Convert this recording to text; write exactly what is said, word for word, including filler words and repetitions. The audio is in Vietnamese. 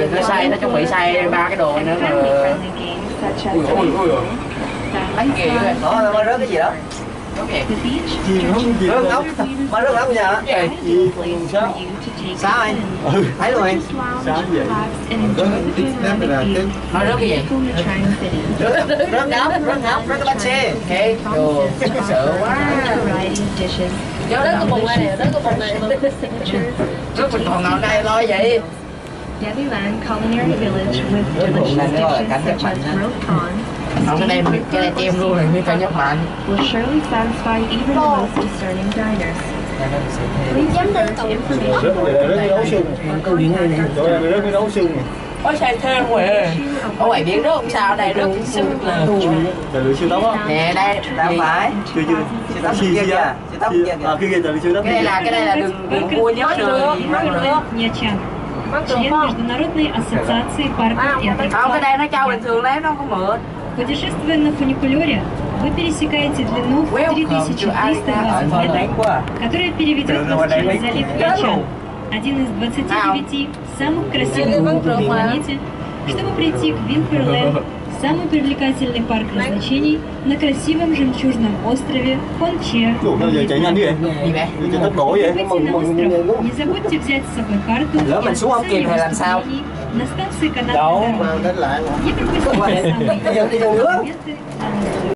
nó xay, nó chuẩn bị xay ba cái đồ nữa mà. Ui ui ui ui. Bánh kìa rồi. Đó, mới rớt cái gì đó? Rớt gì? Rớt ốc. Mới rớt ốc bây giờ. Gì? Sao? Sao anh? Ừ. Thấy luôn anh. Sao vậy? Nói rớt cái gì? Rớt rớt ngóc, rớt ngóc, rớt cái bánh xe. Ok. Đồ. Sợ quá. Nhớ đến cái bụng này nè, đến cái bụng này. Rớt mình còn ngồi đây lo vậy. Yabiland culinary village with delicious dishes such as roast corn, Không, cái đây cái đây tem luôn rồi, như phải nhấp mạnh. will surely satisfy even the most discerning diners. Please refer to information Rớt cái đấu xương. Câu chuyện này nè. Chỗ này rớt cái đấu xương. Có xay thêm rồi. Ở ngoài biển rớt không sao, đây rớt cái xương nè. Là lựa siêu tóc á. Nè đây, Đâu phải. Chưa chưa. Siêu tóc kia kìa. Siêu tóc kia kìa. À kia kìa là siêu tóc. cái đây là cái đây là đường đường cua nhớt rồi. Нячан, член Международной ассоциации парков и Không, cái аттракционов. đây nó trâu bình thường đấy, nó không mượt. Путешествуя на фуникулере, вы пересекаете длину в три тысячи триста двадцать метров, которая переведет вас через залив Нячан, один из двадцати девяти самых красивых городов на планете, чтобы прийти к Винперленд, самый привлекательный парк развлечений на красивом жемчужном острове Хонче. Ủa, nó giờ chạy nhanh thế vậy? Gì vậy? Chạy tốc độ vậy? Прибытие на остров. Не забудьте взять с собой карту. Lỡ mình xuống không kịp thì làm sao? На станции канатной Đâu дороги. mà đánh lại mà. Не пропустите самые Đi vô nước. моменты.